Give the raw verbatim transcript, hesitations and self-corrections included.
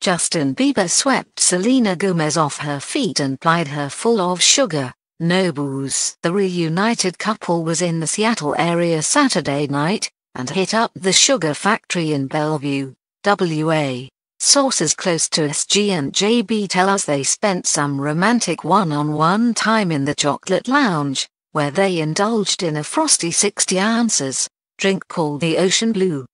Justin Bieber swept Selena Gomez off her feet and plied her full of sugar, no booze. The reunited couple was in the Seattle area Saturday night, and hit up the sugar factory in Bellevue, W A. Sources close to S G and J B tell us they spent some romantic one-on-one time in the chocolate lounge, where they indulged in a frosty sixty ounces drink called the Ocean Blue.